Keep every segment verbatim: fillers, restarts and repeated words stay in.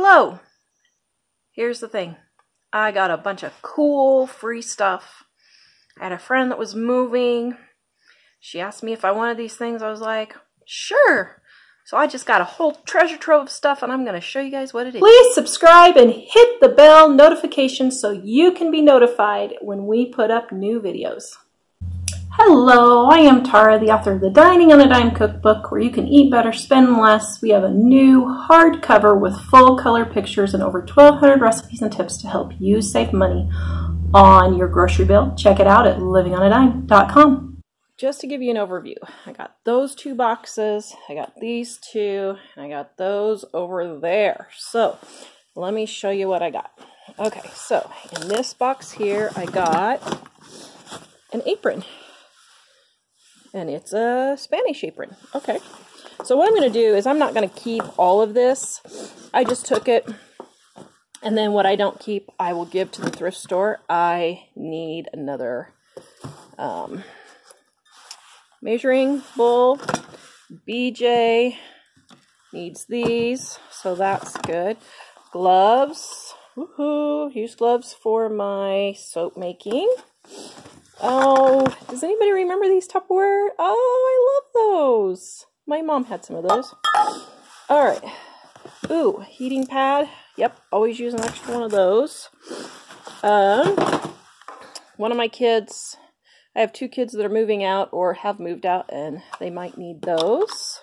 Hello! Here's the thing. I got a bunch of cool free stuff. I had a friend that was moving. She asked me if I wanted these things. I was like, sure! So I just got a whole treasure trove of stuff and I'm going to show you guys what it is. Please subscribe and hit the bell notification so you can be notified when we put up new videos. Hello, I am Tara, the author of the Dining on a Dime cookbook, where you can eat better, spend less. We have a new hardcover with full color pictures and over twelve hundred recipes and tips to help you save money on your grocery bill. Check it out at living on a dime dot com. Just to give you an overview, I got those two boxes, I got these two, and I got those over there. So let me show you what I got. Okay, so in this box here, I got an apron. And it's a Spanish apron. Okay. So what I'm going to do is I'm not going to keep all of this. I just took it. And then what I don't keep, I will give to the thrift store. I need another um, measuring bowl. B J needs these. So that's good. Gloves. Woohoo. Use gloves for my soap making. Oh, does anybody remember these Tupperware? Oh, I love those. My mom had some of those. All right. Ooh, heating pad. Yep, always use an extra one of those. Um, one of my kids, I have two kids that are moving out or have moved out, and they might need those.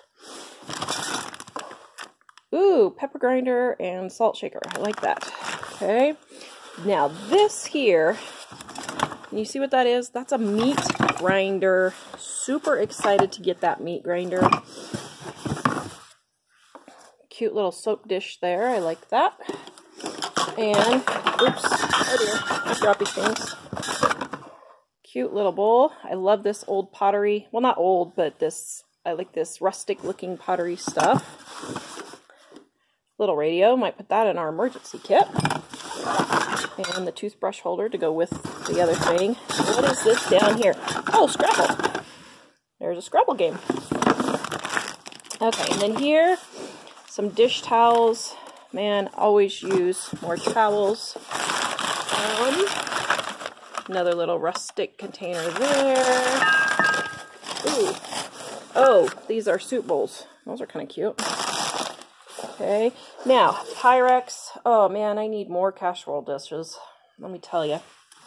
Ooh, pepper grinder and salt shaker. I like that. Okay. Now this here, you see what that is? That's a meat grinder. Super excited to get that meat grinder. Cute little soap dish there. I like that. And, oops, oh dear, I dropped these things. Cute little bowl. I love this old pottery. Well, not old, but this, I like this rustic looking pottery stuff. Little radio. Might put that in our emergency kit. And the toothbrush holder to go with the other thing. What is this down here? Oh, Scrabble. There's a Scrabble game. Okay, and then here, some dish towels. Man, always use more towels. Um, another little rustic container there. Ooh. Oh, these are soup bowls. Those are kind of cute. Okay, now, Pyrex. Oh man, I need more casserole dishes, let me tell you.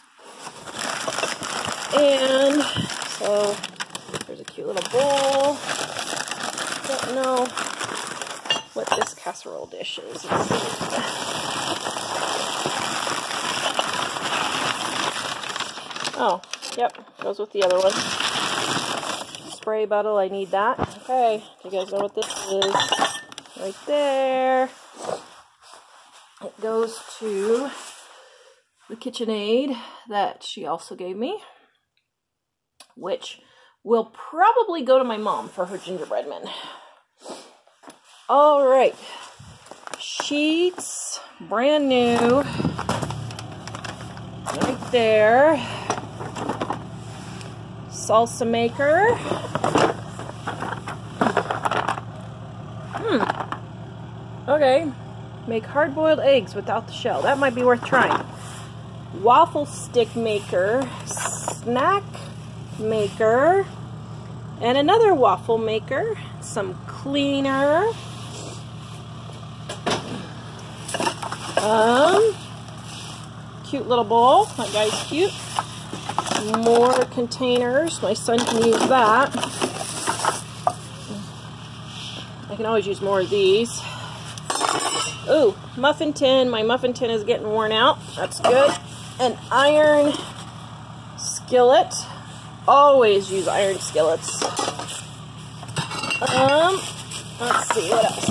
And so, there's a cute little bowl. Don't know what this casserole dish is. Let's see. Oh, yep, goes with the other one. Spray bottle, I need that. Okay, do you guys know what this is? Right there. It goes to the KitchenAid that she also gave me, which will probably go to my mom for her gingerbread man. All right. Sheets, brand new. Right there. Salsa maker. Hmm. Okay, make hard-boiled eggs without the shell. That might be worth trying. Waffle stick maker, snack maker, and another waffle maker. Some cleaner. Um, cute little bowl. That guy's cute. More containers. My son can use that. I can always use more of these. Ooh, muffin tin. My muffin tin is getting worn out. That's good. An iron skillet. Always use iron skillets. Um, let's see what else.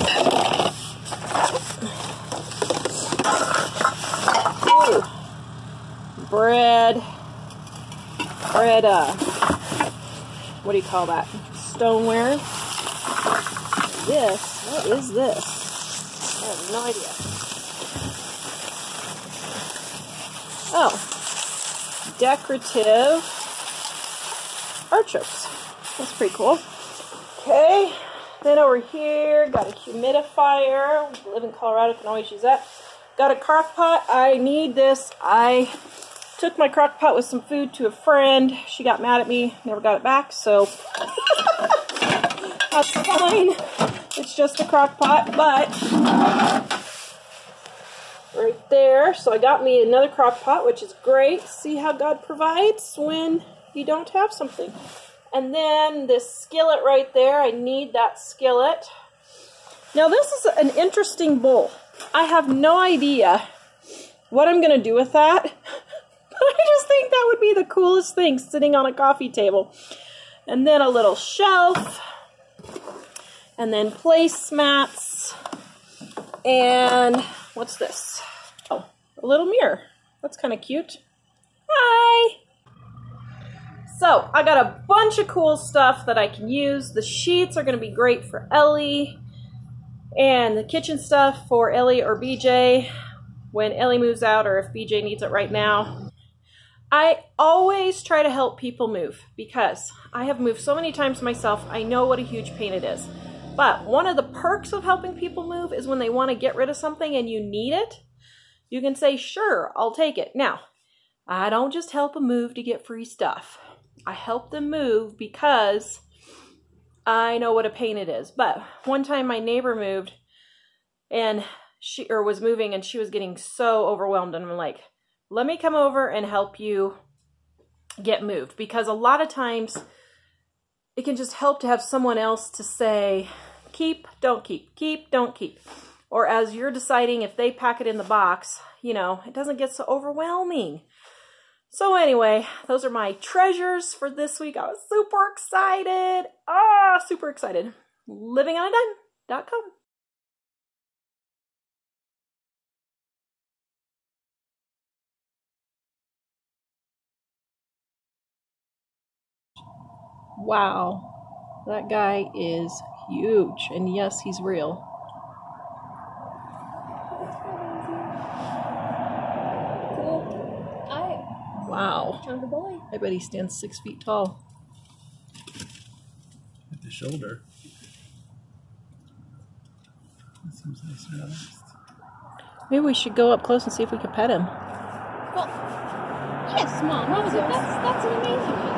Ooh, bread. Bread. Uh, what do you call that? Stoneware. This. What is this? I have no idea. Oh, decorative artichokes. That's pretty cool. Okay, Then over here, got a humidifier. We live in Colorado, can always use that. Got a crock pot. I need this. I took my crock pot with some food to a friend. She got mad at me, never got it back, so that's fine. It's just a crock pot, but right there. So I got me another crock pot, which is great. See how God provides when you don't have something. And then this skillet right there, I need that skillet. Now this is an interesting bowl. I have no idea what I'm gonna do with that, but I just think that would be the coolest thing sitting on a coffee table. And then a little shelf, and then placemats, and what's this? Oh, a little mirror. That's kind of cute. Hi! So, I got a bunch of cool stuff that I can use. The sheets are going to be great for Ellie, and the kitchen stuff for Ellie or B J when Ellie moves out or if B J needs it right now. I always try to help people move because I have moved so many times myself. I know what a huge pain it is. But one of the perks of helping people move is when they want to get rid of something and you need it, you can say, sure, I'll take it. Now, I don't just help them move to get free stuff. I help them move because I know what a pain it is. But one time my neighbor moved and she or was moving and she was getting so overwhelmed, and I'm like, let me come over and help you get moved, because a lot of times it can just help to have someone else to say, keep, don't keep, keep, don't keep. Or as you're deciding if they pack it in the box, you know, it doesn't get so overwhelming. So anyway, those are my treasures for this week. I was super excited. Ah, super excited. living on a dime dot com. Wow, that guy is huge, and yes, he's real. Cool. I. Wow. Chunky boy. I bet he stands six feet tall. At the shoulder. That seems nice and relaxed. Maybe we should go up close and see if we can pet him. Well, yes, Mom. What was it? That's that's an amazing one.